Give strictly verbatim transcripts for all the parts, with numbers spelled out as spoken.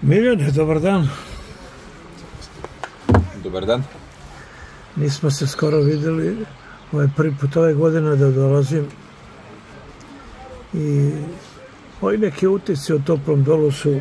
Miljane, dobar dan. Dobar dan. Nismo se skoro videli, ovo je prvi put ove godine da dolazim i ovi neki utisci o Toplom Dolu su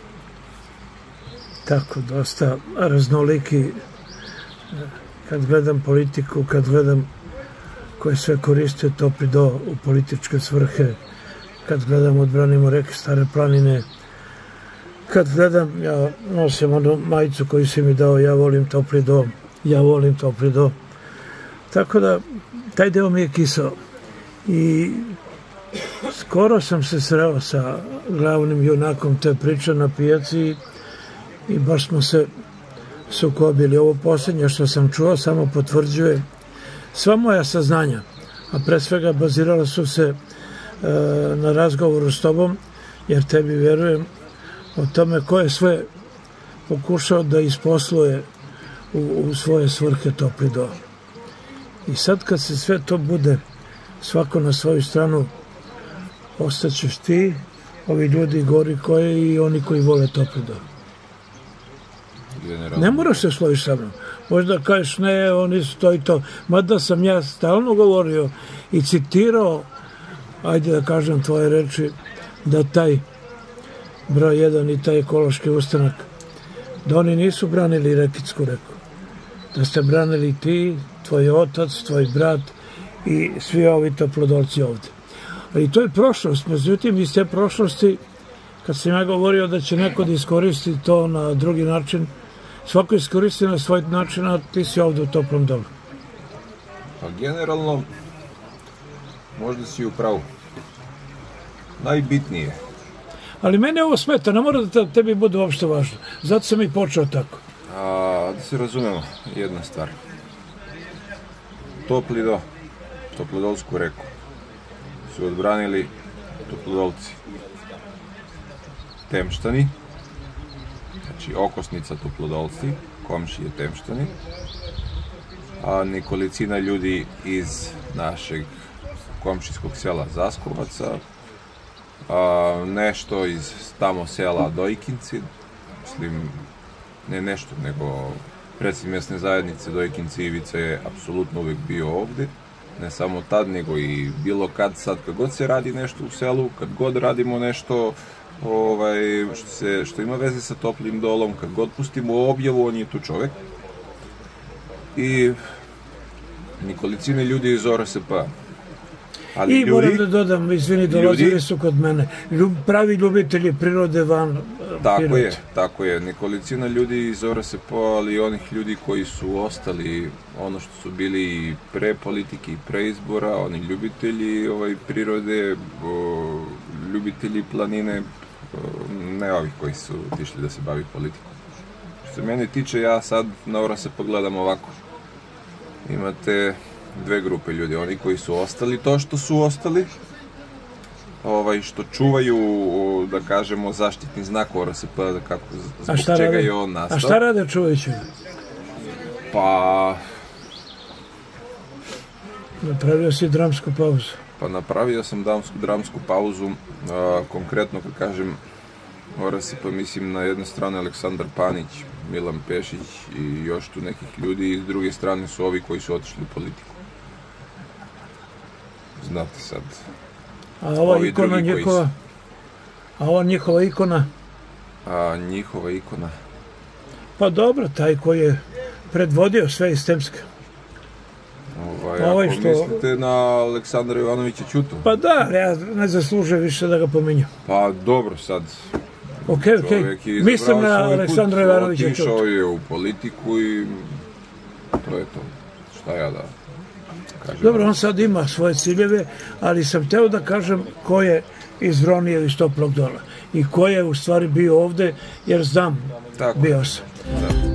tako dosta raznoliki. Kad gledam politiku, kad gledam koje sve koriste Topli Do u političke svrhe, kad gledam odbranimo reke Stare planine, kad gledam, ja nosim onu majicu koju si mi dao, ja volim Topli Do, ja volim Topli Do. Tako da, taj deo mi je kisao. I skoro sam se sreo sa glavnim junakom te priče na pijaci i baš smo se sukobili. Ovo posljednje što sam čuo samo potvrđuje sva moja saznanja, a pre svega bazirala su se e, na razgovoru s tobom, jer tebi verujem o tome ko je sve pokušao da isposluje u, u svoje svrhe Topli Do. I sad kad se sve to bude svako na svoju stranu, ostaćeš ti, ovi ljudi gori koji i oni koji vole Topli Do. Ne moraš se složiti sa mnom. Možda kažeš ne, oni su to i to. Mada sam ja stalno govorio i citirao, ajde da kažem tvoje reči, da taj broj jedan i taj ekološki ustanak, da oni nisu branili Rekitsku reku. Da ste branili ti, tvoj otac, tvoj brat i svi ovi toplodolci ovde. Ali to je prošlost. Međutim, iz te prošlosti, kad sam ja govorio da će neko da iskoristi to na drugi način, svako iskoristi na svoj način, a ti si ovde u Toplom Dolu. Pa generalno, možda si u pravu. Najbitnije. Ali mene ovo smeta, ne mora da tebi bude uopšte važno. Zato sam i počeo tako. A, da se razumemo, jedna stvar. Topli Do, Toplodolsku reku, su odbranili Toplodolci. Temštani, znači okosnica Toplodolci, komšije Temštani, a nekolicina ljudi iz našeg komšijskog sela Zaskovaca, a nešto iz tamo sela Dojkinci, mislim, ne nešto, nego predsjednik mjesne zajednice Dojkinci Ivica je apsolutno uvijek bio ovde, ne samo tad, nego i bilo kad, sad kad god se radi nešto u selu, kad god radimo nešto ovaj, što, se, što ima veze sa Toplim Dolom, kad god pustimo objavu, on je tu čovek. I nekolicine ljudi iz O R S P. Ali I ljudi, moram da dodam, izvini, dolazili ljudi, su kod mene, Ljub, pravi ljubitelji prirode van tako prirode. je, tako je, nekolicina ljudi iz O R S P, ali onih ljudi koji su ostali, ono što su bili pre politike i pre izbora, oni ljubitelji ovaj, prirode, o, ljubitelji planine, o, ne ovih koji su tišli da se bavi politikom. Što se mene tiče, ja sad na O R S P gledam ovako. Imate dve grupe ljudi, oni koji su ostali to što su ostali, ovaj, što čuvaju, da kažemo, zaštitni znak O R S P, da kako, zbog čega rade? Je on nastao. A šta rade čuvajući? Pa... Napravio si dramsku pauzu. Pa napravio sam dramsku, dramsku pauzu, a, konkretno kad kažem O R S P, mislim na jednu stranu Aleksandar Panić, Milan Pešić i još tu nekih ljudi, i s druge strane su ovi koji su otišli u politiku. Znate sad. A ova ikona njihova? A ova njihova ikona? A njihova ikona? Pa dobro, taj koji je predvodio sve iz Temske. Ovaj, ovaj ako što... mislite na Aleksandra Jovanovića Ćutu? Pa da, ja ne zaslužujem više da ga pominjem. Pa dobro, sad... Ok, ok, mislim na Aleksandra Jovanovića Ćutu. Otišao je u politiku i to je to. Šta ja da... Dobro, on sad ima svoje ciljeve, ali sam hteo da kažem ko je iz Vronije iz Toplog Dola i ko je u stvari bio ovde, jer znam, bio sam.